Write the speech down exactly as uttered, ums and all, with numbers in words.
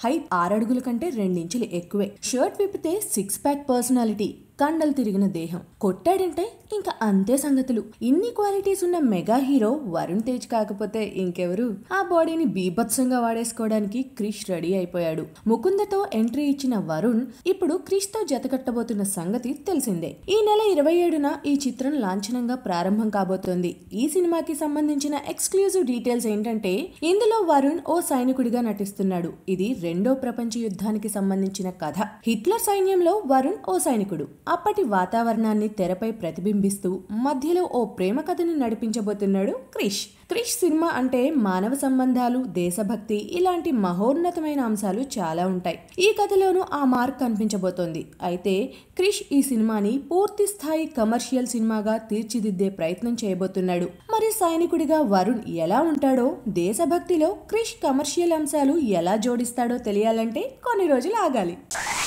Height ఆరడుగుల కంటే రెండించులు ఎక్కువే, షర్ట్ విప్పితే సిక్స్ ప్యాక్ పర్సనాలిటీ, కండలు తిరిగిన దేహం, కొట్టాడంటే ఇంకా అంతే సంగతులు. ఇన్ని క్వాలిటీస్ ఉన్న మెగా హీరో వరుణ్ తేజ్ కాకపోతే ఇంకెవరు? ఆ బాడీని బీభత్సంగా వాడేసుకోవడానికి క్రిష్ రెడీ అయిపోయాడు. ముకుందతో ఎంట్రీ ఇచ్చిన వరుణ్ ఇప్పుడు క్రిష్ తో జతకట్టబోతున్న సంగతి తెలిసిందే. ఈ నెల ఇరవై ఏడున ఈ చిత్రం లాంఛనంగా ప్రారంభం కాబోతోంది. ఈ సినిమాకి సంబంధించిన ఎక్స్క్లూజివ్ డీటెయిల్స్ ఏంటంటే, ఇందులో వరుణ్ ఓ సైనికుడిగా నటిస్తున్నాడు. ఇది రెండో ప్రపంచ యుద్ధానికి సంబంధించిన కథ. హిట్లర్ సైన్యంలో వరుణ్ ఓ సైనికుడు. అప్పటి వాతావరణాన్ని తెరపై ప్రతిబింబిస్తూ మధ్యలో ఓ ప్రేమ కథని నడిపించబోతున్నాడు క్రిష్. క్రిష్ సినిమా అంటే మానవ సంబంధాలు, దేశభక్తి ఇలాంటి మహోన్నతమైన అంశాలు చాలా ఉంటాయి. ఈ కథలోనూ ఆ మార్క్ కనిపించబోతోంది. అయితే క్రిష్ ఈ సినిమాని పూర్తి స్థాయి కమర్షియల్ సినిమాగా తీర్చిదిద్దే ప్రయత్నం చేయబోతున్నాడు. మరి సైనికుడిగా వరుణ్ ఎలా ఉంటాడో, దేశభక్తిలో క్రిష్ కమర్షియల్ అంశాలు ఎలా జోడిస్తాడో తెలియాలంటే కొన్ని రోజులు ఆగాలి.